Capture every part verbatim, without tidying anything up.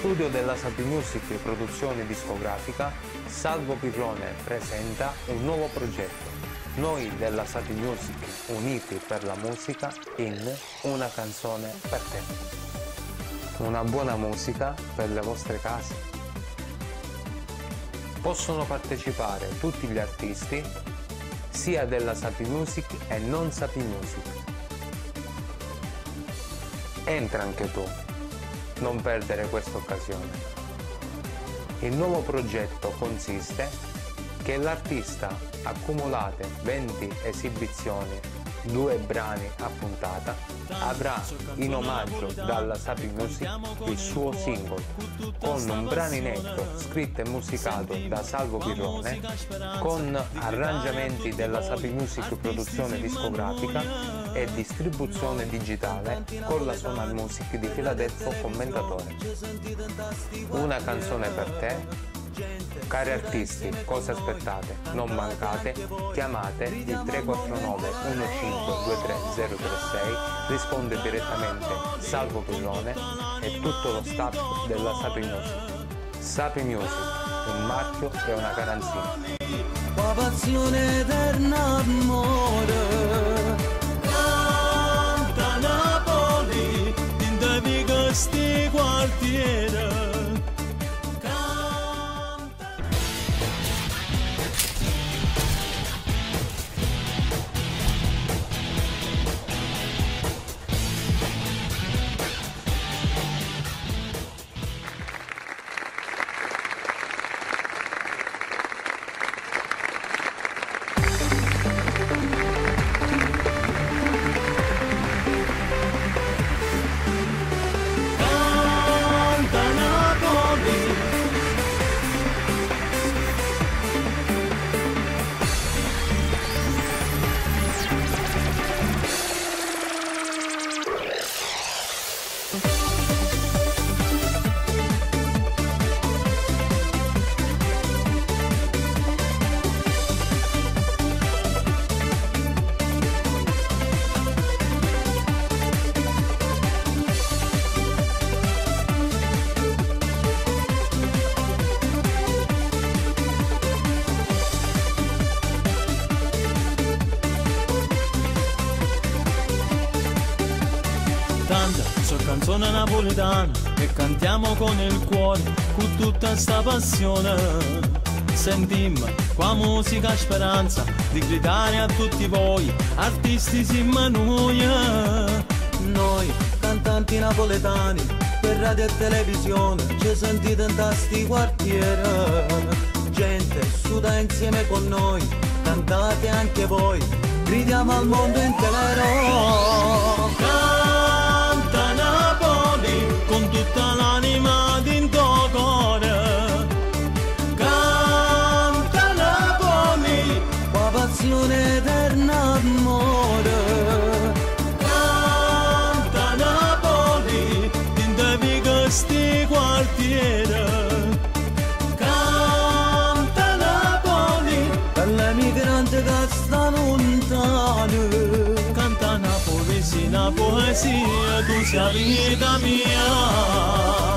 studio della Sapi Music Produzione Discografica, Salvo Pirrone presenta un nuovo progetto. Noi della Sapi Music, uniti per la musica in Una canzone per te. Una buona musica per le vostre case. Possono partecipare tutti gli artisti, sia della Sapi Music e non Sapi Music. Entra anche tu. Non perdere questa occasione. Il nuovo progetto consiste che l'artista accumulate venti esibizioni, due brani a puntata, avrà in omaggio dalla Sapi Music il suo singolo con un brano inedito scritto e musicato da Salvo Pirrone, con arrangiamenti della Sapi Music Produzione Discografica e distribuzione digitale con la Sonar Music di Filadelfo Commentatore. Una canzone per te. Cari artisti, cosa aspettate? Non mancate, chiamate il tre quattro nove uno cinque due tre zero tre sei, risponde direttamente Salvo Pirrone e tutto lo staff della Sapi Music. Sapi Music, un marchio e una garanzia. La passione eterna amore, canta Napoli, in questi quartieri. So canzone napoletana e cantiamo con il cuore, con tutta sta passione. Sentimmo qua musica speranza di gridare a tutti voi, artisti siamo noi. Noi, cantanti napoletani, per radio e televisione, ci sentite in tasti quartieri. Gente, suda insieme con noi, cantate anche voi, gridiamo al mondo intero. Con tutta l'anima dentro cuore, canta Napoli, la passione eterna amore, canta Napoli, dentro questi quartieri, canta Napoli, per l'emigrante che sta lontano. Canta Napoli, sì, la poesia, tu sei vita mia.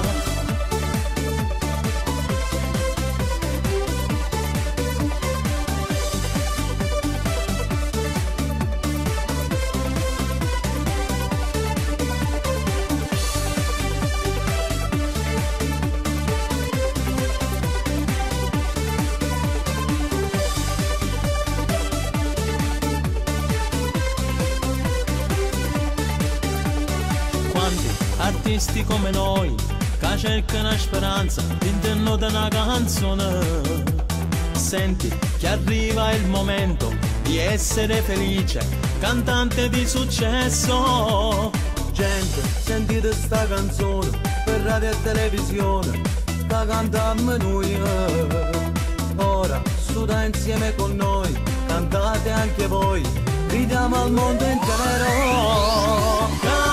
Artisti come noi, che cercano speranza all'interno di una canzone. Senti che arriva il momento di essere felice, cantante di successo. Gente, sentite sta canzone, per radio e televisione, la cantiamo noi. Ora, suda insieme con noi, cantate anche voi, gridiamo al mondo intero.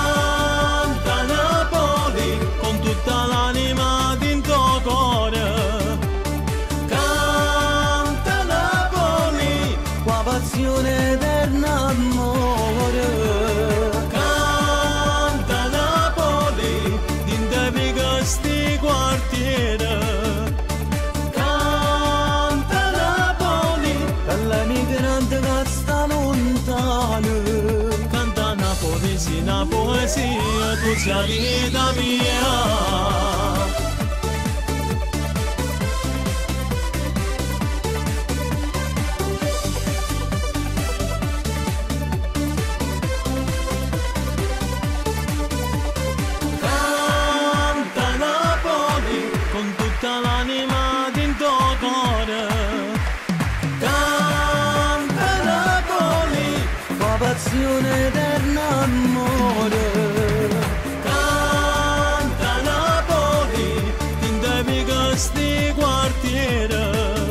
Con tutta l'anima dentro cuore, canta Napoli, qua passione eterna amore, canta Napoli, dentro questi quartieri. sì una poesia, tu sei la vita mia. Eterna amore, canta Napoli, in devi questi quartiere,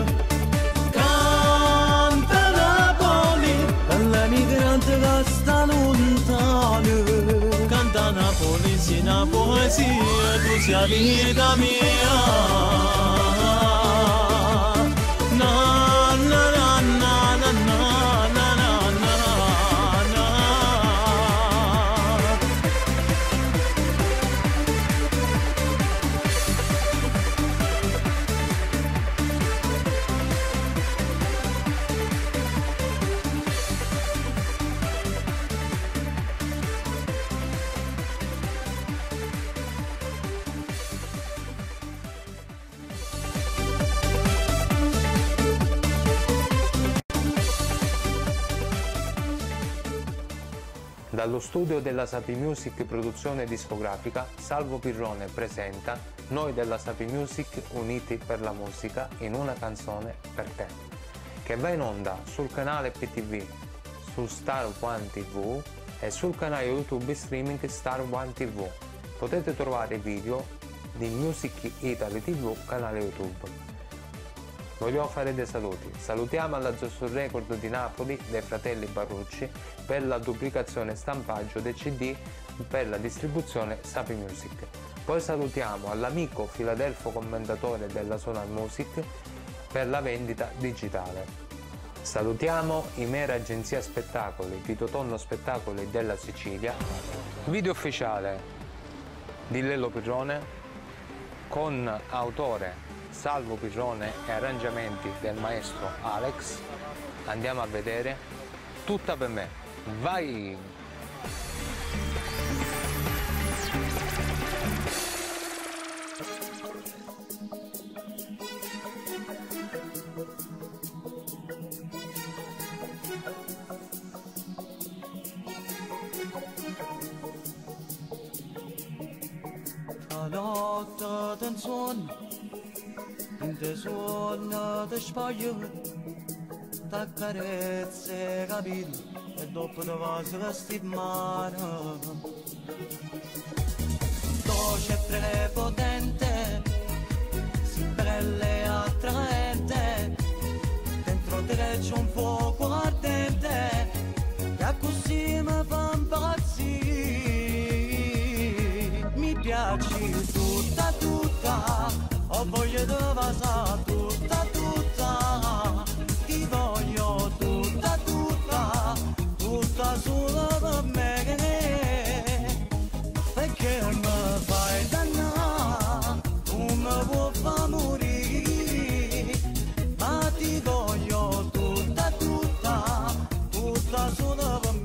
canta Napoli, alle migranti che sta lontano, canta Napoli, sì una poesia, tu sei la vita mia. Dallo studio della Sapi Music produzione discografica, Salvo Pirrone presenta Noi della Sapi Music uniti per la musica in una canzone per te, che va in onda sul canale P T V, su Star One T V e sul canale YouTube streaming Star One T V. Potete trovare video di Music Italy T V canale YouTube. Vogliamo fare dei saluti. Salutiamo alla Zosso Record di Napoli dei fratelli Barrucci per la duplicazione e stampaggio dei C D per la distribuzione Sapi Music. Poi salutiamo all'amico Filadelfo commentatore della Sonar Music per la vendita digitale. Salutiamo i Mera Agenzia Spettacoli, Vito Tonno Spettacoli della Sicilia, video ufficiale di Lello Pirrone con autore Salvo Pirrone e arrangiamenti del maestro Alex. Andiamo a vedere Tutta per me. Vai! La notte del sonno, te suona, te spoglia, t'accarezza i capelli e dopo te vas vestire mano. Dolce e prepotente, si bella e attraente, dentro te c'è un fuoco ardente, che così mi fa impazzire. Mi piaci tutta tutta, ho voglia di vasare tutta tutta, ti voglio tutta tutta, tutta solo per me, perché mi fai dannare, tu mi vuoi far morire, ma ti voglio tutta tutta, tutta solo per me.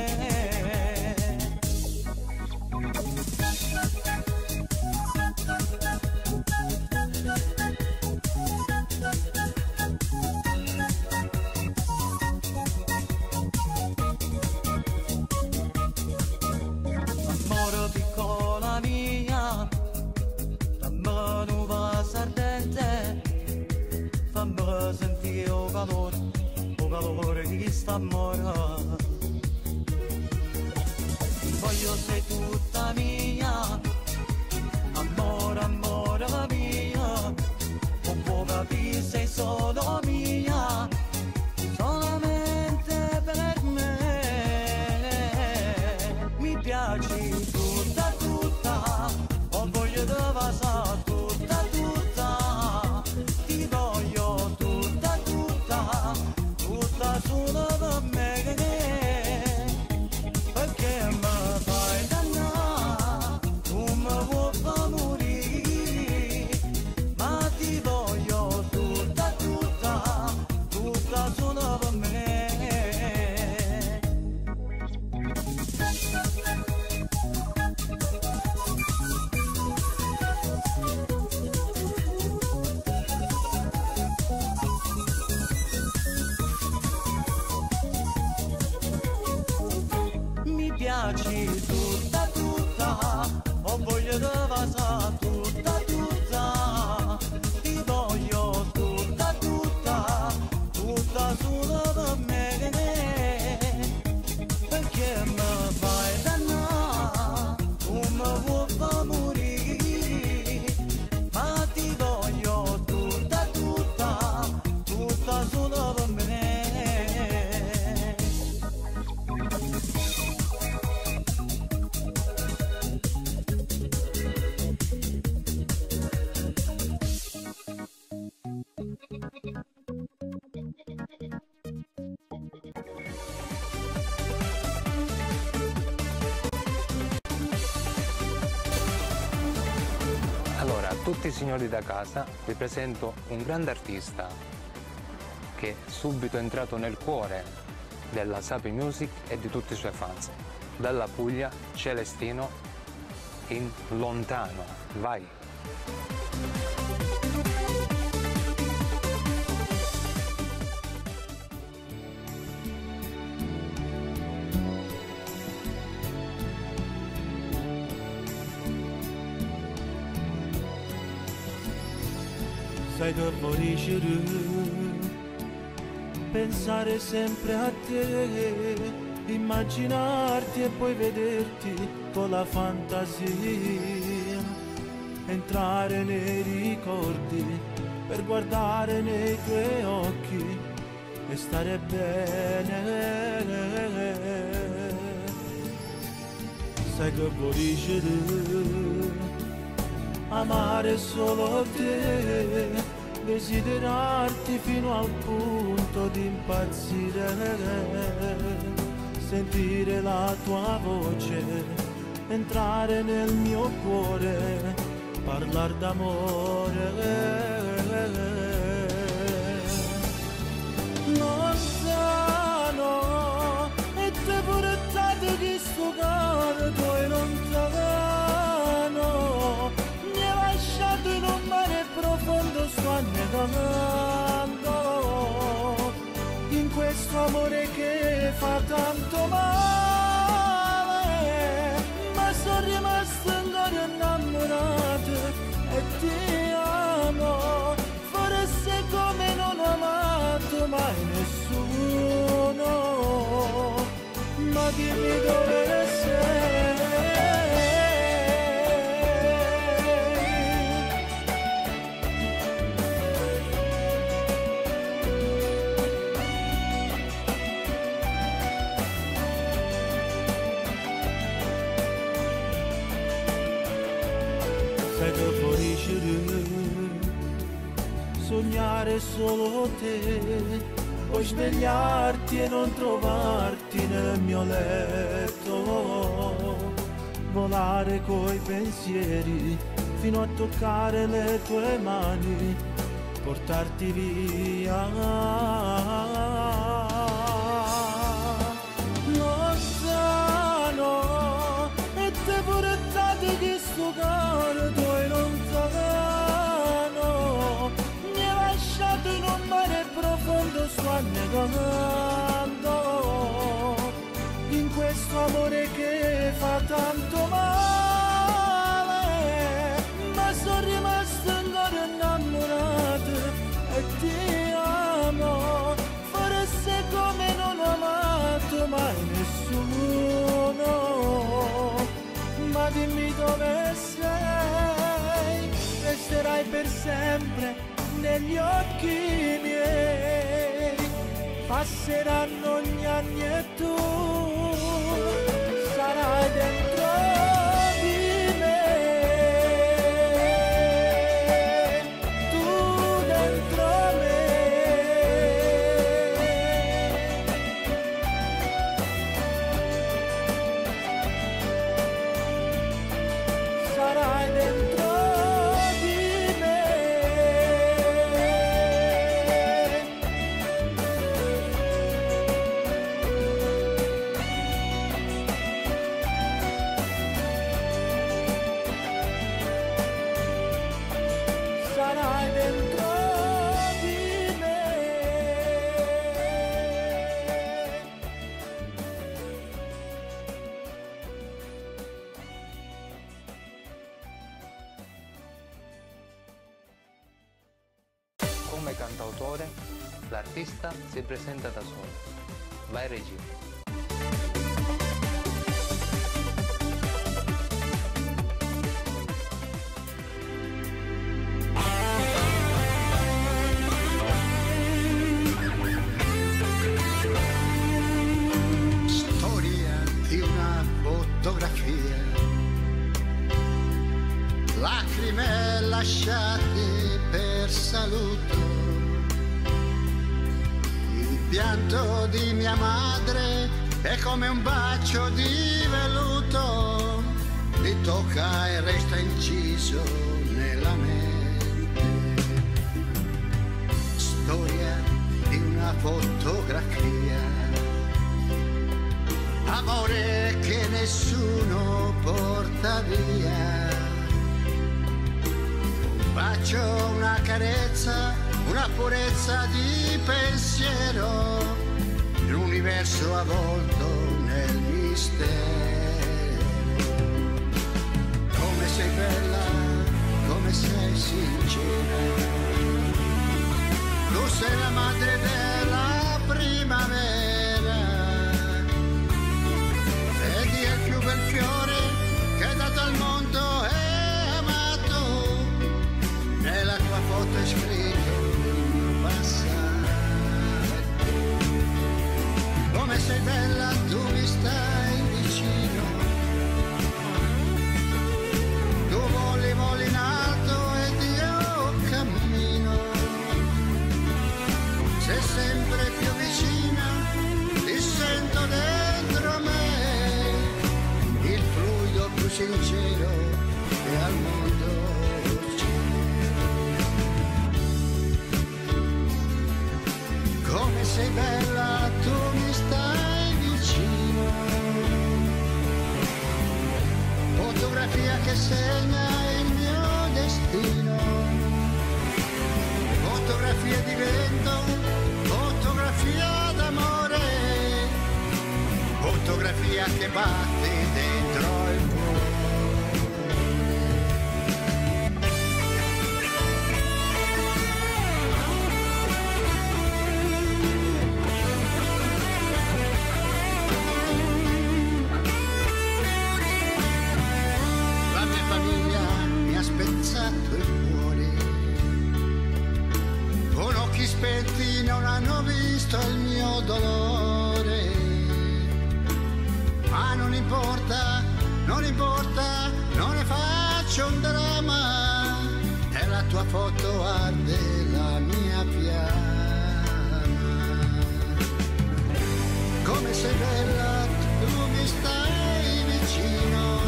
Amore, voglio sei tutta mia, amore, amore mia, non può capire sei solo mia, solamente per me. Mi piaci tutta tutta, ho voglia di vasare tutta tutta, ti voglio tutta tutta, tutta solo per me. Tutta piaci tutta tutta, ho voglia di vasa tutta tutta, ti voglio tutta tutta, tutta solo per me, perché mi fai dannare, tu mi vuoi far morire, ma ti voglio tutta tutta, tutta solo per me. Allora, a tutti i signori da casa vi presento un grande artista che è subito entrato nel cuore della Sapi Music e di tutti i suoi fans. Dalla Puglia, Celestino, in Lontano. Vai! Sai che vorrei pensare sempre a te, immaginarti e poi vederti con la fantasia, entrare nei ricordi per guardare nei tuoi occhi e stare bene. Sai che vorrei amare solo te, desiderarti fino al punto di impazzire, sentire la tua voce, entrare nel mio cuore, parlar d'amore. Lontano, e te portate di sto cuore, poi lontano, lasciato in un mare profondo, sto annegando in questo amore che fa tanto male, ma sono rimasto ancora innamorato e ti amo, forse come non ho amato mai nessuno, ma dimmi dove sei. Sognare solo te, poi svegliarti e non trovarti nel mio letto, volare coi pensieri fino a toccare le tue mani, portarti via. Lontano, e te portate che sto cuore, tu lontano, lasciato in un mare profondo, sto annegando in questo amore che fa tanto male, ma sono rimasto ancora innamorato e ti amo, forse come non ho amato mai nessuno, ma dimmi dove sei, resterai per sempre negli occhi miei, passeranno gli anni e tu sarai dentro di me, tu dentro me, sarai dentro. Vai cantautore, l'artista si presenta da solo. Vai regia. Lacrime lasciate per saluto, il pianto di mia madre è come un bacio di velluto, mi tocca e resta inciso nella mente. Storia di una fotografia, amore che nessuno porta via. Bacio, una carezza, una purezza di pensiero, l'universo avvolto nel mistero. Come sei bella, come sei sincera, tu sei la madre della primavera, vedi è il più bel fiore che dato al mondo è. Nella tua foto è scritto il mio passato. Come sei bella, tu mi stai vicino, tu voli, voli in alto ed io cammino. Sei sempre più vicina, ti sento dentro me, il fluido più sincero che al mondo. Come sei bella, tu mi stai vicino, fotografia che segna il mio destino, fotografia di vento, fotografia d'amore, fotografia che batte dentro il cuore. Spezzato il cuore, con occhi spenti non hanno visto il mio dolore, ma non importa, non importa, non ne faccio un dramma, nella tua foto arde la mia fiamma. Come sei bella, tu mi stai vicino,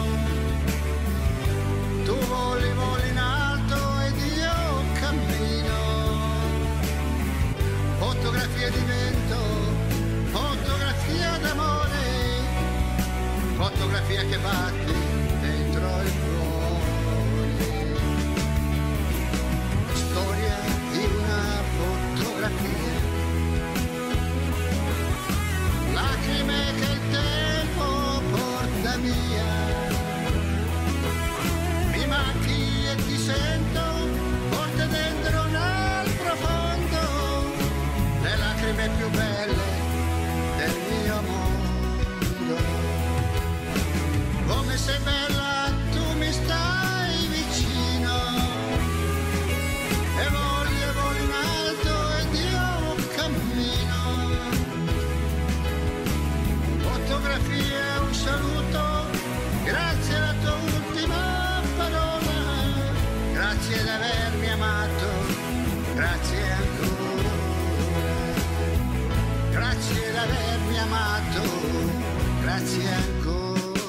tu voli, voli in alto ed io cammino, fotografia di vento, fotografia d'amore, fotografia che batte dentro il cuore. Storia di una fotografia, lacrime che il tempo porta via. Mi manchi e ti sento forte dentro nel profondo, le lacrime più belle del mio mondo. Come sei bella, tu mi stai vicino, e voli e voli in alto ed io cammino. Fotografia, un saluto, grazie alla tua ultima parola, grazie di avermi amato, grazie ancora, grazie di avermi amato, grazie ancora.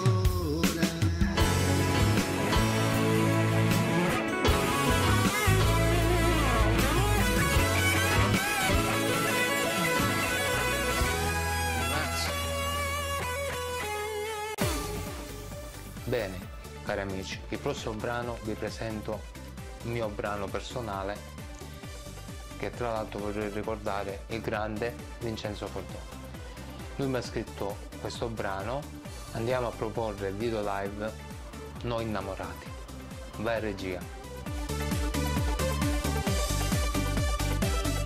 Bene, cari amici, il prossimo brano vi presento il mio brano personale, che tra l'altro vorrei ricordare il grande Vincenzo Cordone. Lui mi ha scritto questo brano, andiamo a proporre il video live Noi innamorati. Vai regia.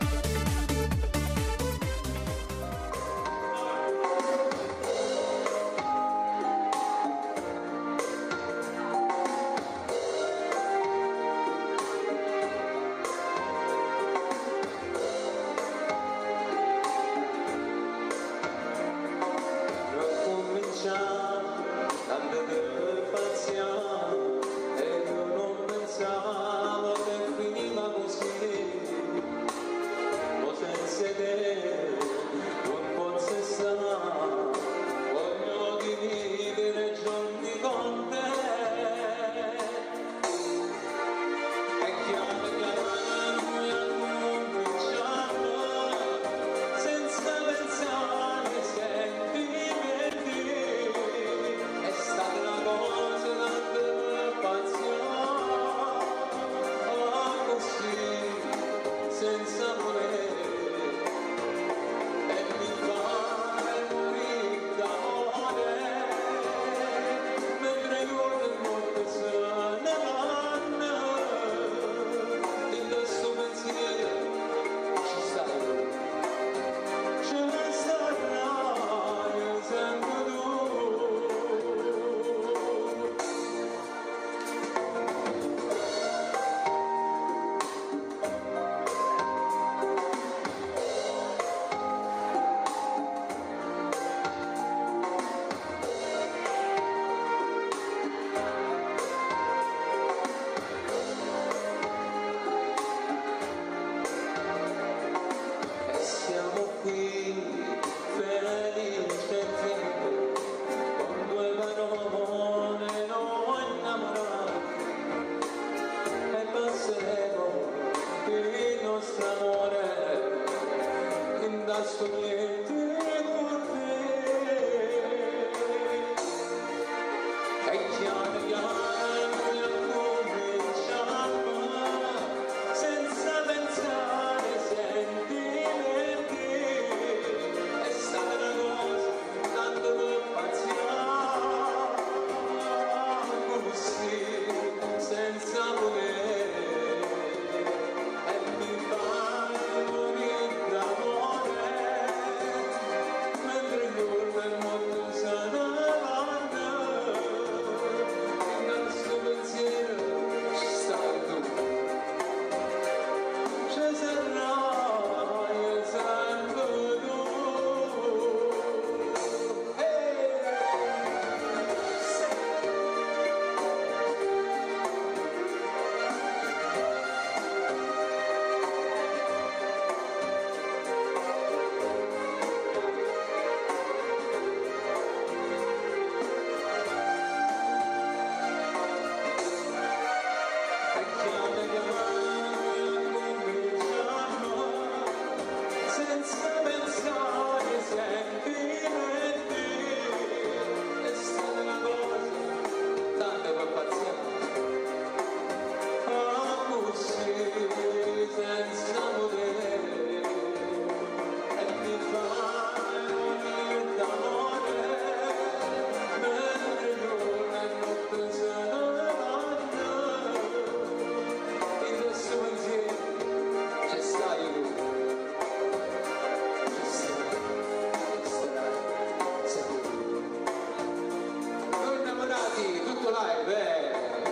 dai, beh.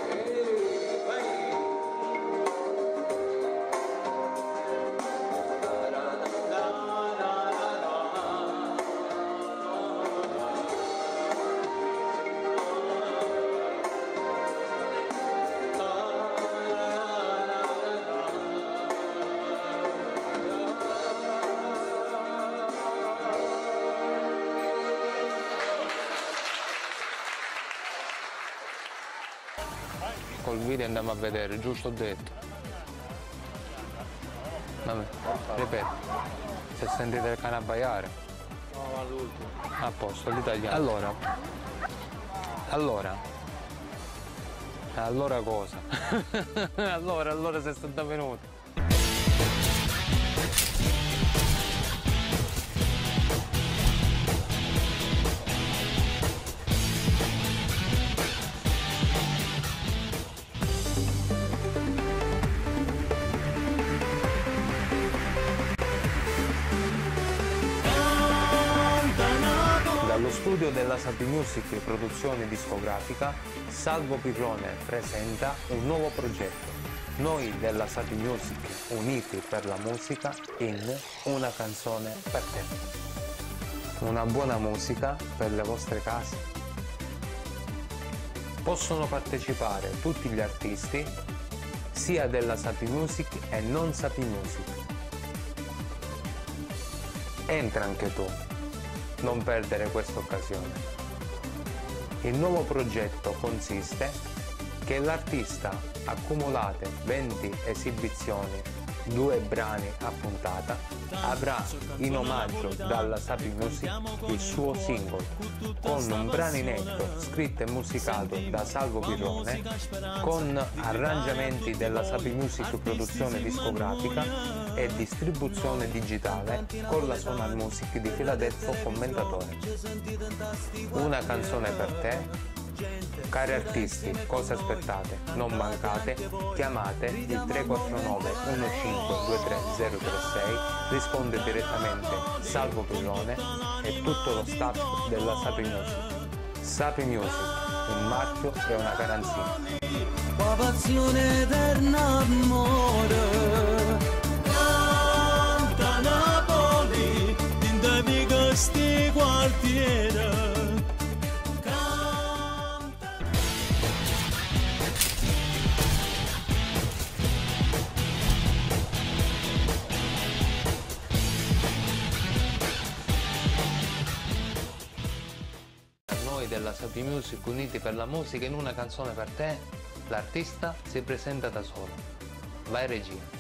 Col video andiamo a vedere, giusto ho detto. Vabbè, ripeto, se sentite il cane abbaiare. No, all'ultimo. A posto, l'italiano. Allora. Allora. Allora cosa? allora, allora sessanta minuti. Dallo studio della Sapi Music Produzione Discografica, Salvo Pirrone presenta un nuovo progetto. Noi della Sapi Music, uniti per la musica in Una canzone per te. Una buona musica per le vostre case. Possono partecipare tutti gli artisti, sia della Sapi Music e non Sapi Music. Entra anche tu. Non perdere questa occasione. Il nuovo progetto consiste che l'artista accumulate venti esibizioni, due brani a puntata, avrà in omaggio dalla Sapi Music il suo singolo con un brano inedito scritto e musicato da Salvo Pirrone con arrangiamenti della Sapi Music Produzione Discografica e distribuzione digitale con la Sonar Music di Filadelfo Commentatore. Una canzone per te. Cari artisti, cosa aspettate? Non mancate, chiamate il tre quattro nove uno cinque due tre zero tre sei, risponde direttamente Salvo Pirrone e tutto lo staff della Sapi Music. Sapi Music, un marchio e una garanzia. La passione eterna amore, canta Napoli, in questi quartieri. Della Sapi Music, uniti per la musica in una canzone per te, l'artista si presenta da solo. Vai regia.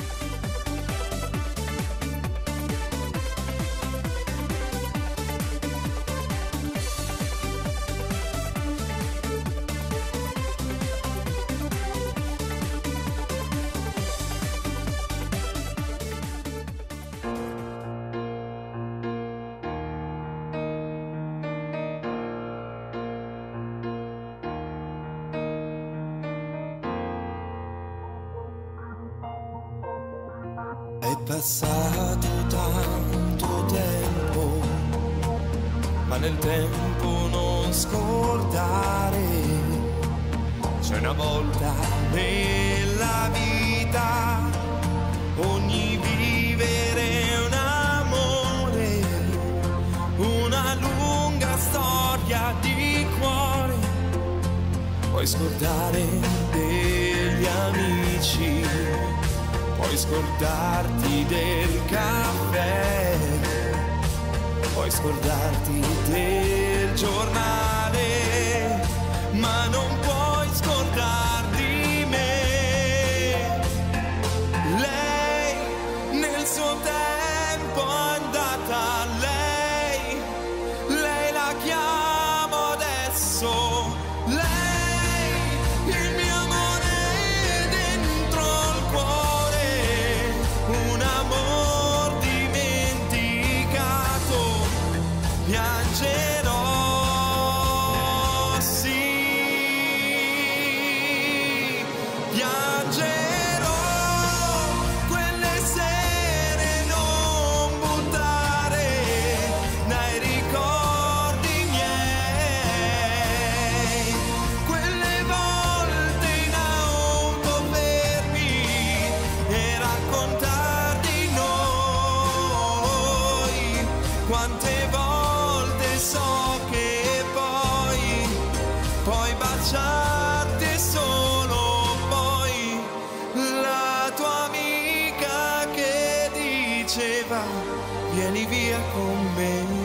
È passato tanto tempo, ma nel tempo non scordare. C'è una volta nella vita, ogni vivere è un amore, una lunga storia di cuore. Puoi scordare degli amici, puoi scordarti del caffè, puoi scordarti del giornale, ma non puoi scordarti me. Lei nel suo tempo è andata, lei, lei la chiamo adesso. Piangerò vieni via con me.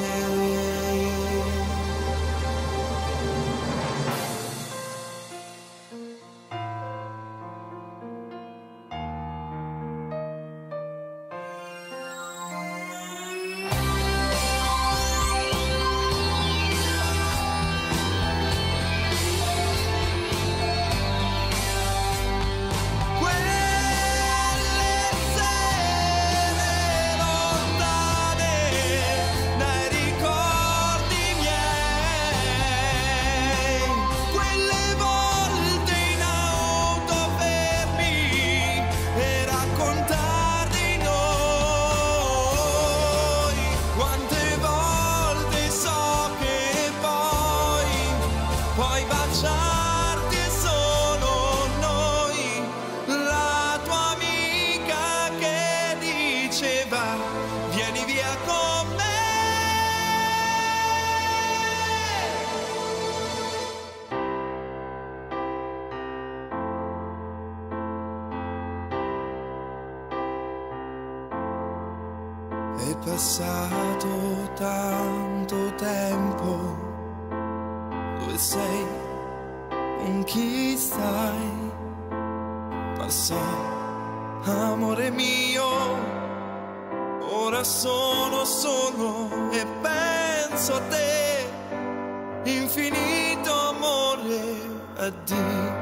È passato tanto tempo, dove sei, con chi stai? Passò, amore mio, ora sono solo e penso a te, infinito amore, addio.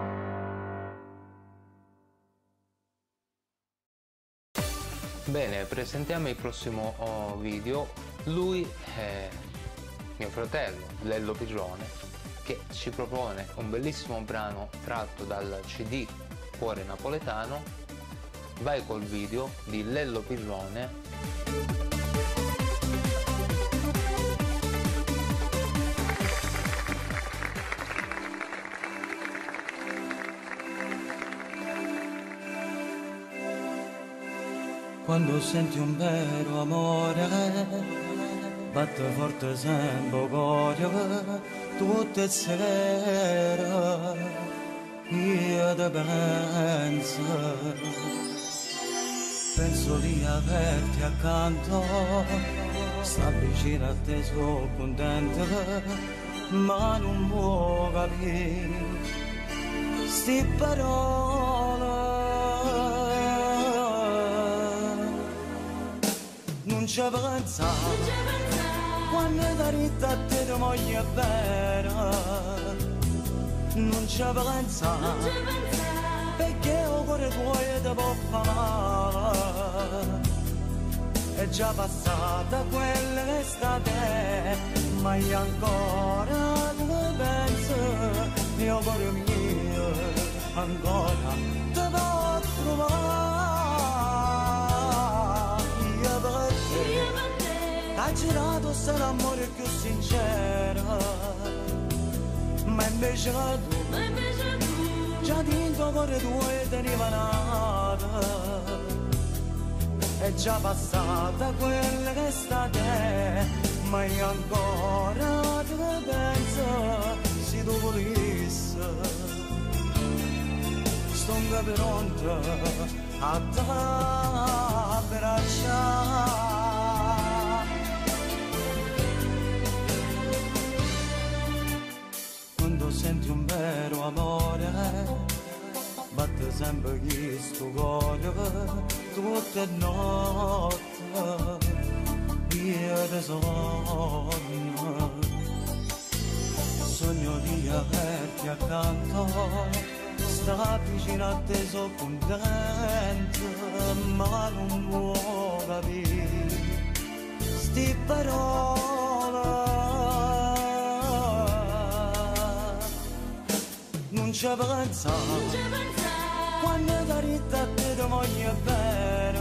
Bene, presentiamo il prossimo oh, video. Lui è mio fratello, Lello Pirrone, che ci propone un bellissimo brano tratto dal C D Cuore Napoletano. Vai col video di Lello Pirrone. Quando senti un vero amore, batte forte sempre cuore, tutte sere, io ti penso, penso di averti accanto, sta vicino a te, sono contento, ma non può capire, sti parole. Non ci pensa, quando da ritta a te ti voglio bene. Non ci pensa, perché il cuore tuo ti può fare. È già passata quell'estate, ma io ancora ti penso. Mio cuore mio, ancora ti può trovare. Ha girato sta l'amore più sincero, ma invece tu, già dentro cuore tuo e te ne vanata. È già passata quella che sta te, ma io ancora ti penso. Se tu volessi, sto pronto a te abbracciare. Senti un vero amore, batte sempre questo cuore, tutte notte, io ti sogno, sogno di averti accanto, sta vicino a te, sono contento, ma non può capire, sti parole. Non ci pensa, quando da ritta a te ti voglio bene.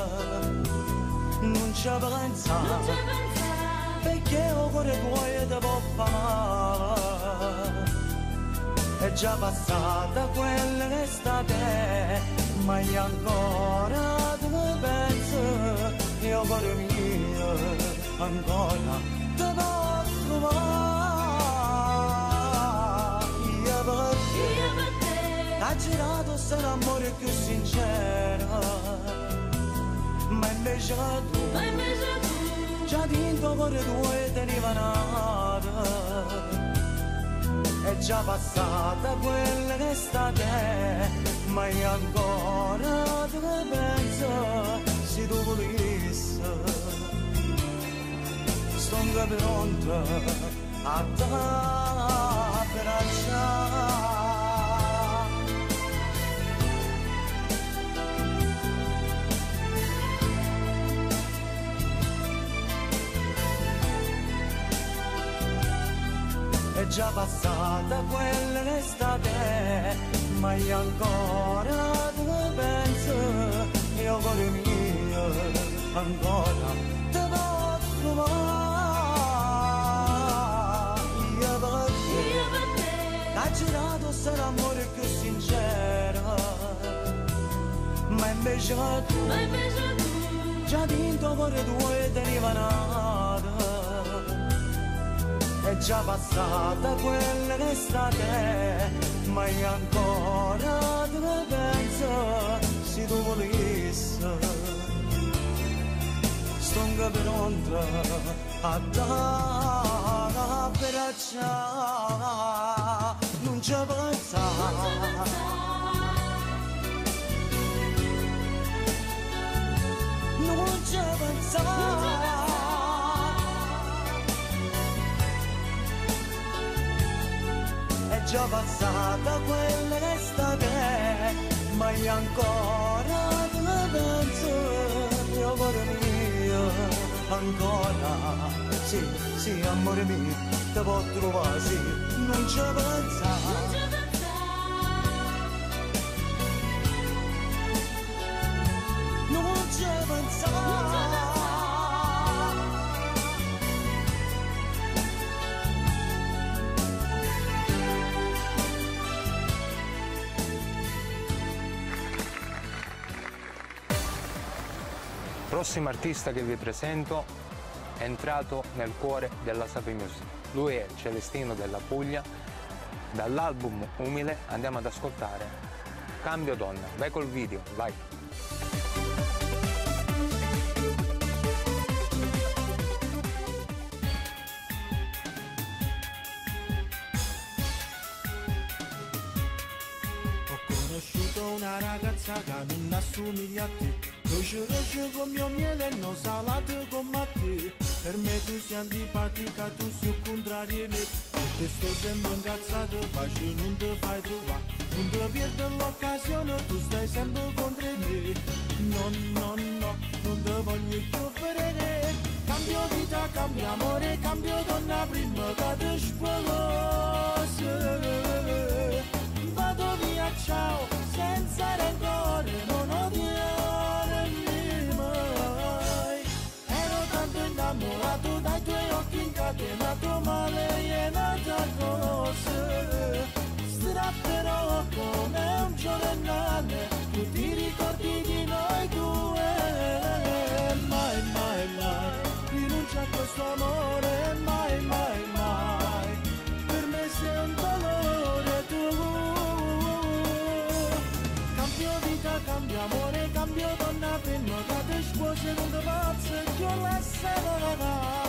Non ci pensa, perché il cuore tuo ti può fare. È già passata quell'estate, ma io ancora ti penso. Il cuore mio, ancora ti può trovare. Ha girato sta l'amore più sincero, ma invece tu, ma invece tu già dentro cuore tuo e teniva nata, è già passata quella che sta te, ma io ancora te penso, se tu volessi, sto pronta a te per abbracciare. È già passata quella l'estate, ma io ancora te penso, io cuore mio ancora te posso trovare. Io per te, hai girato sarà amore più sincero, ma invece tu, ma invece tu già dentro cuore tuo e teniva nata, è già passata quella l'estate, ma io ancora te penso, se tu volessi, sto pronta a te per abbracciare, non ci pensare, non ci pensare. È già passata quella l'estate, ma io ancora te penso, mio cuore mio, ancora, sì, sì, amore mio, te può trovare, sì, non ci pensare, non ci pensare. Prossimo artista che vi presento è entrato nel cuore della Sapi Music. Lui è Celestino della Puglia. Dall'album Umile andiamo ad ascoltare Cambio Donna. Vai col video, vai! Ho conosciuto una ragazza che non assomiglia a te, roce roce con mio miele, non salato come te. Per me tu sei antipatica, tu sei il contrario di me. Te sto sempre incazzato, faccio non ti fai trovare, non ti perdo l'occasione, tu stai sempre contro me. No, no, no, non ti voglio più vedere. Cambio vita, cambio amore, cambio donna prima che ti sposi. Vado via, ciao, senza rancore, non odiarmi mai. Ero tanto innamorato dai tuoi occhi incatenato, ma lei è nata così. Strapperò come un giornale, tu ti ricordi di noi due. Mai, mai, mai, rinuncia a questo amore, mai, mai, mai. Per me sei un dolore tu. Cambio vita, cambio amore, cambio donna, prima che ti sposi, non ti pazzo, io la sarà.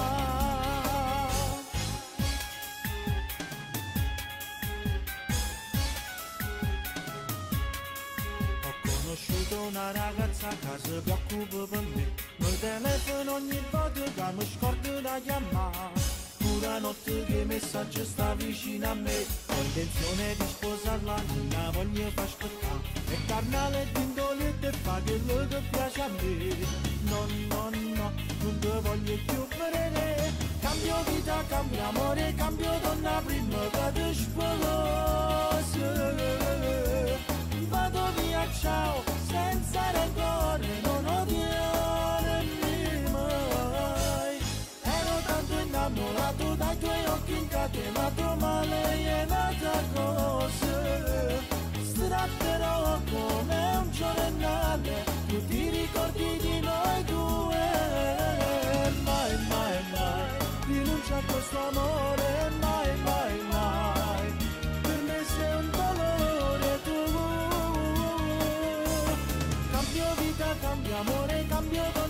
Ho conosciuto una ragazza che si preoccupa per me, mi telefono ogni volta che mi scordo da chiamare. Pura notte che messaggio sta vicino a me, ho intenzione di sposarla, non la voglio far aspettare. È carnale d'indolente e fa quello che piace a me. No, no, no, non ti voglio più vedere. Cambio vita, cambio amore, cambio donna prima che ti sposi. Vado via, ciao, senza rancore, non odiarmi mai. Ero tanto innamorato dai tuoi occhi incatenato, ma lei è nata così. Strapperò come un giornale, tu ti ricordi di noi due. Mai, mai, mai, rinuncia a questo amore, mai, mai, mai. Per me sei un dolore tu. Cambio vita, cambio amore, cambio donna.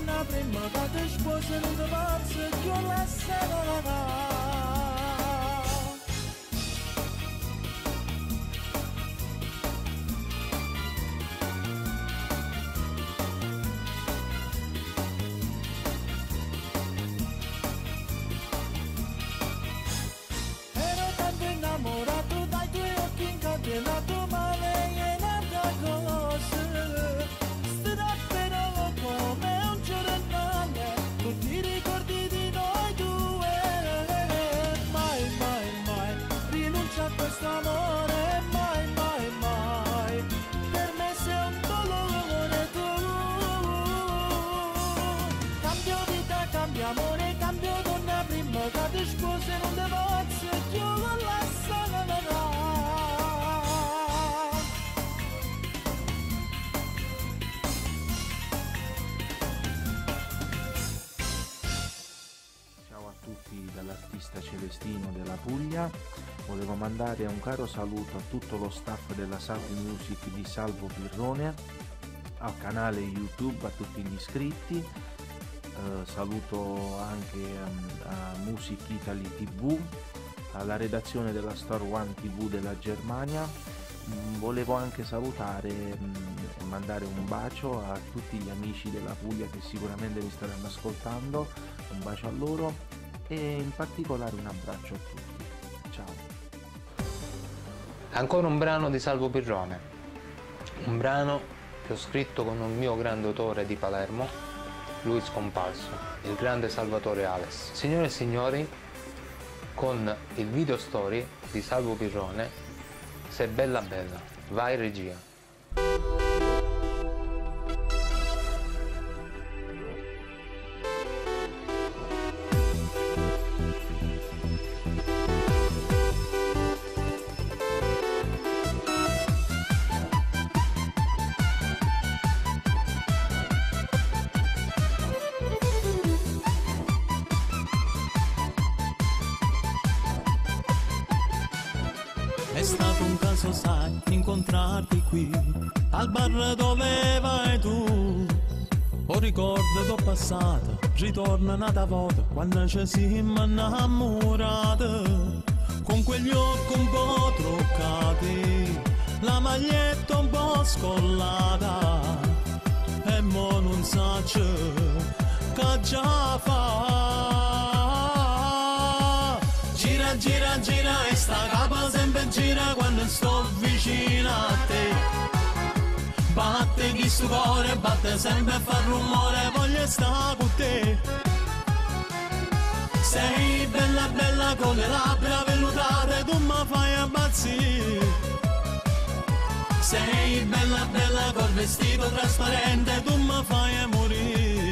della Puglia. Volevo mandare un caro saluto a tutto lo staff della Salvo Music di Salvo Pirrone, al canale YouTube, a tutti gli iscritti. Eh, saluto anche um, a Music Italy tivù, alla redazione della Store One tivù della Germania. Mm, volevo anche salutare mm, e mandare un bacio a tutti gli amici della Puglia che sicuramente mi staranno ascoltando, un bacio a loro e in particolare un abbraccio a tutti. Ciao. Ancora un brano di Salvo Pirrone, un brano che ho scritto con un mio grande autore di Palermo, lui scomparso, il grande Salvatore Ales. Signore e signori, con il video story di Salvo Pirrone, Se bella bella, vai regia. È stato un caso, sai, incontrarti qui, al bar dove vai tu. Ho ricordo che ho passato, ritorno nata volta, quando ci siamo innamorati. Con quegli occhi un po' truccati, la maglietta un po' scollata, e mo non so che già fa. Gira, gira, gira e sta capa sempre gira quando sto vicino a te. Batte chi sto cuore, batte sempre a far rumore, voglio stare con te. Sei bella bella con le labbra vellutate, tu mi fai impazzire. Sei bella bella col vestito trasparente, tu mi fai morire.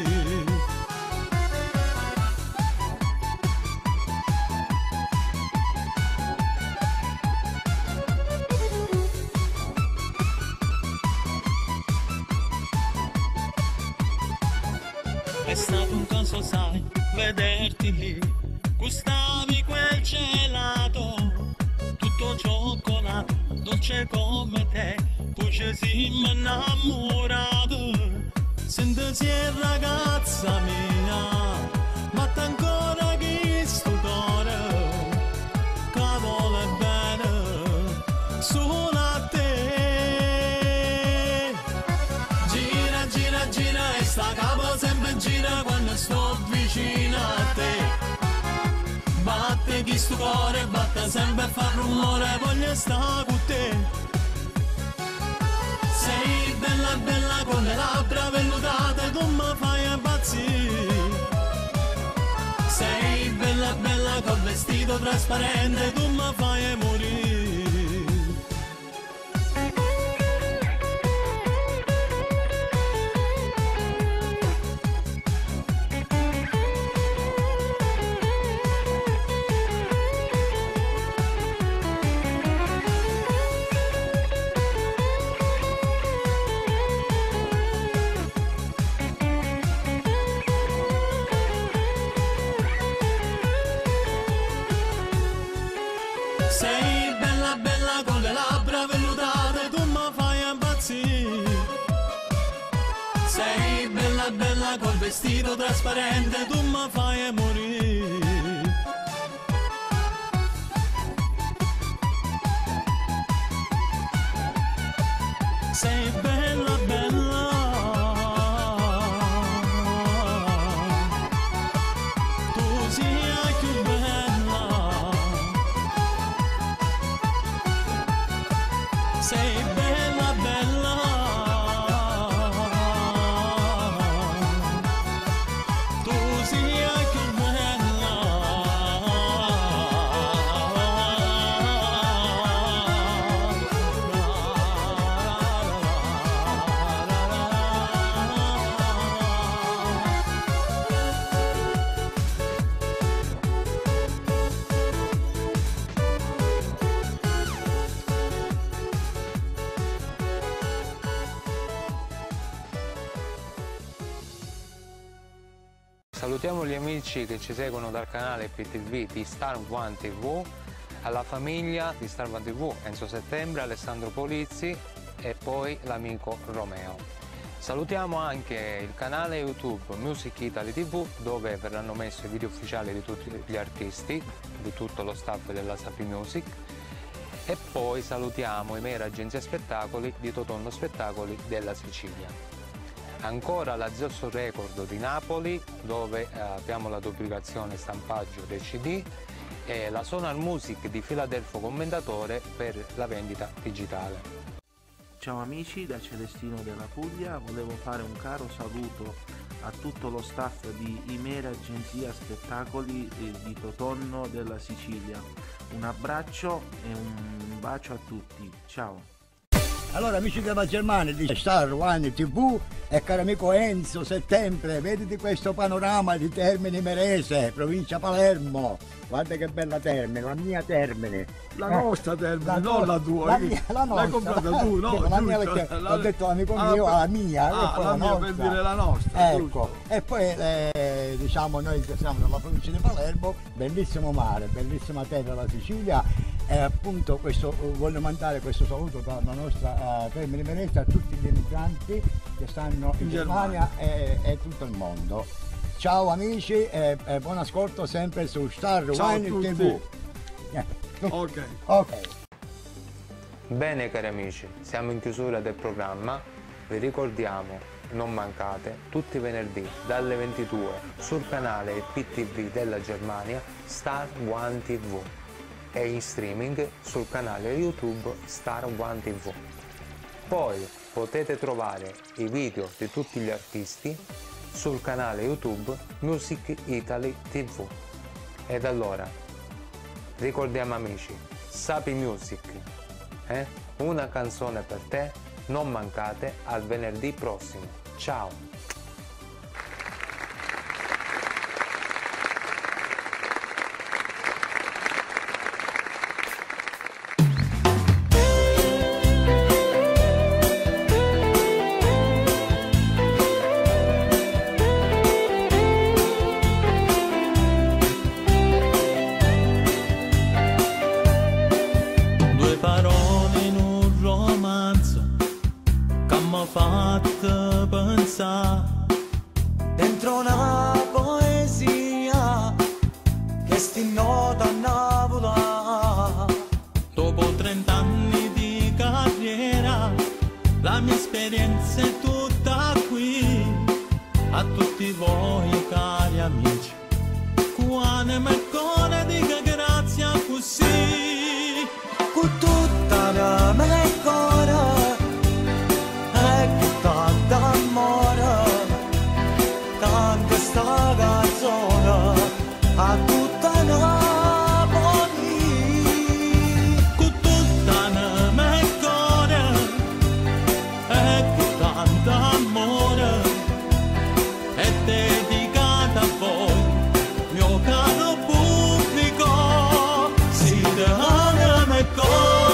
È stato un caso, sai, vederti lì, gustavi quel gelato, tutto cioccolato, dolce come te, poi ci siamo innamorati. Senti se ragazza mia, batte ancora chi sto cuore, che vuole bene solo a te. Gira, gira, gira e sta capo sempre gira quando sto vicino a te. Batte chi sto cuore, batte sempre a far rumore, voglio stare con te. Sei bella bella con le labbra vellutate, tu mi fai impazzire. Sei bella bella col vestito trasparente, tu mi fai morire. Sei bella bella con le labbra vellutate, tu mi fai impazzire. Sei bella bella col vestito trasparente, tu mi fai morire. Sei bella bella, tu sei più bella. Sei bella bella, tu sei più bella. Salutiamo gli amici che ci seguono dal canale P T V di Star One T V, alla famiglia di Star One T V, Enzo Settembre, Alessandro Polizzi e poi l'amico Romeo. Salutiamo anche il canale YouTube Music Italy T V, dove verranno messi i video ufficiali di tutti gli artisti, di tutto lo staff della Sapi Music. E poi salutiamo i Mera Agenzia Spettacoli di Totonno Spettacoli della Sicilia. Ancora la Ziosso Record di Napoli, dove eh, abbiamo la duplicazione e stampaggio dei C D, e la Sonar Music di Filadelfo Commendatore per la vendita digitale. Ciao amici, da Celestino della Puglia, volevo fare un caro saluto a tutto lo staff di Imera Agenzia Spettacoli di Totonno della Sicilia. Un abbraccio e un bacio a tutti, ciao! Allora amici della Germania di Star One T V e caro amico Enzo Settembre, vedete questo panorama di Termini Imerese, provincia Palermo. Guarda che bella Termine, la mia Termine. La eh, nostra Termine, la non tua, la tua. La mia, la nostra. L'hai comprata tu, no? La mia perché la... ho detto all'amico ah, mio, per... la mia, ah, e poi la, la mia nostra. Per dire la nostra. Ecco, giusto. e poi eh, diciamo noi che siamo dalla provincia di Palermo, bellissimo mare, bellissima terra la Sicilia. E appunto questo, voglio mandare questo saluto dalla nostra uh, Termini Imerese a tutti gli emigranti che stanno in, in Germania, Germania. E, e tutto il mondo. Ciao amici e, e buon ascolto sempre su Star One T V. Yeah. Ok. Ok. Bene cari amici, siamo in chiusura del programma. Vi ricordiamo, non mancate, tutti i venerdì dalle ventidue sul canale P T V della Germania Star One T V e in streaming sul canale YouTube Star One T V. Poi potete trovare i video di tutti gli artisti sul canale YouTube Music Italy T V. Ed allora, ricordiamo amici, Sapi Music, eh? Una canzone per te, non mancate, al venerdì prossimo. Ciao! Dentro una poesia che sti nota a Navola. Dopo trent'anni di carriera la mia esperienza è tutta qui. A tutti voi cari amici, quando mi cuore dica grazie a così. Con tutta la mia cuore e con tanta amore canta sta canzone a tutta Napoli. Con tutta la mia cuore e con tanto amore è dedicata a voi, mio caro pubblico. Siete la mia cuore.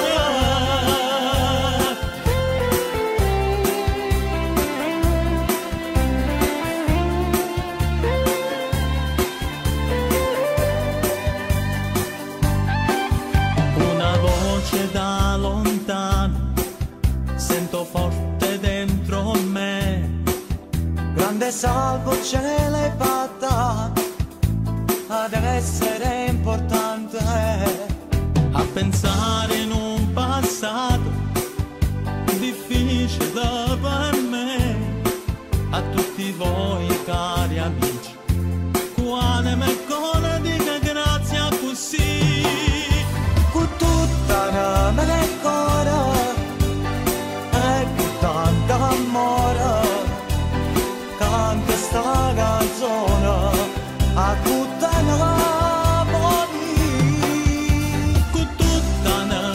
Da lontano sento forte dentro me, grande salvo ce l'hai fatta ad essere importante, a pensare in un passato difficile per me. A tutti voi cari amici, quale me cuore dica grazie a così. Con tutta la mia cuore e con tanto amore canta sta canzone a tutta Napoli. Con tutta la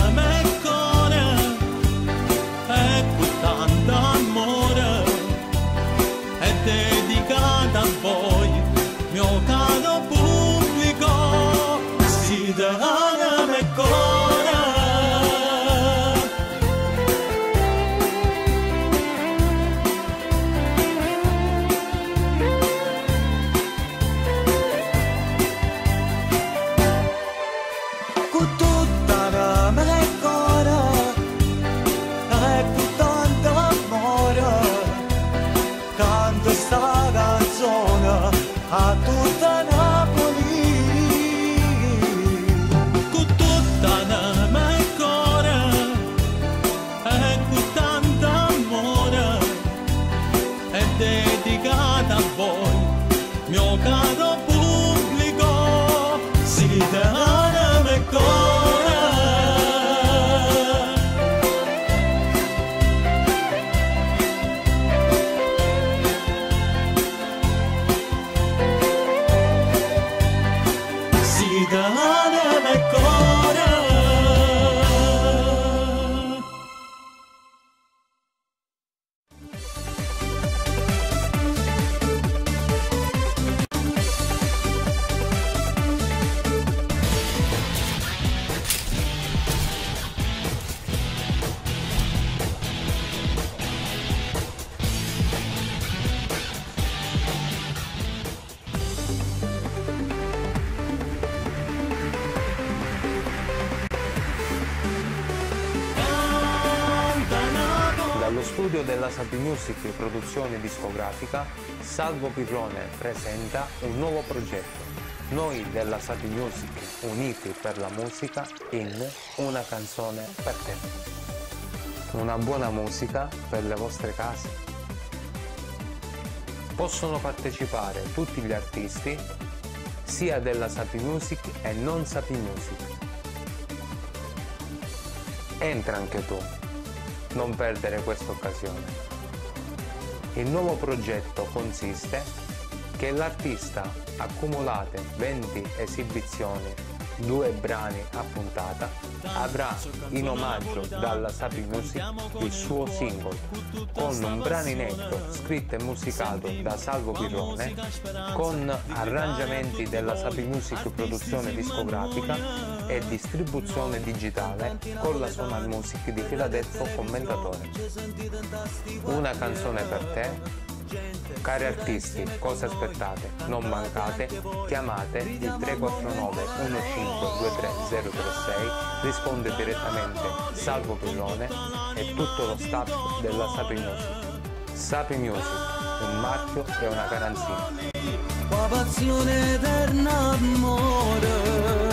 studio della Sapi Music Produzione Discografica, Salvo Pirrone presenta un nuovo progetto. Noi della Sapi Music, uniti per la musica in Una canzone per te. Una buona musica per le vostre case. Possono partecipare tutti gli artisti, sia della Sapi Music e non Sapi Music. Entra anche tu, non perdere questa occasione. Il nuovo progetto consiste che l'artista accumulate venti esibizioni, due brani a puntata, avrà in omaggio dalla Sapi Music il suo singolo con un brano inedito scritto e musicato da Salvo Pirrone, con arrangiamenti della Sapi Music Produzione Discografica e distribuzione digitale con la Sonal Music di Filadelfo Commentatore. Una canzone per te. Cari artisti, cosa aspettate? Non mancate, chiamate il tre quattro nove uno cinque due tre zero tre sei, risponde direttamente Salvo Pirrone e tutto lo staff della Sapi Music. Sapi Music, un marchio e una garanzia. La passione eterna amore.